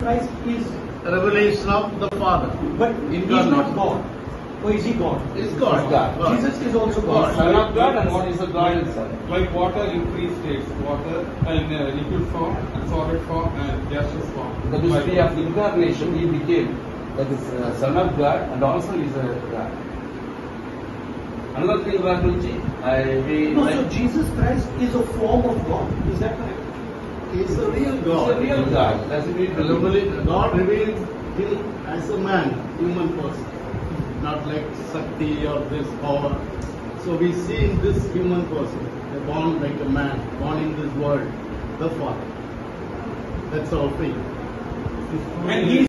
Christ is revelation of the Father. But he's not God. Or is he God? Is God. God. Jesus is also God. Son of God, and what is the God and Son? Like water in three states: water in liquid form, and solid form, and gaseous form. The mystery of incarnation, he became that is Son of God and also is a God. Another thing, Rahulji, No, so Jesus Christ is a form of God. Is that correct? He is the real God. He's a real God. That's it. God revealed him as a man, human person, not like Sakthi or this power. So we see in this human person, born like a man, born in this world, the Father. That's our faith. And he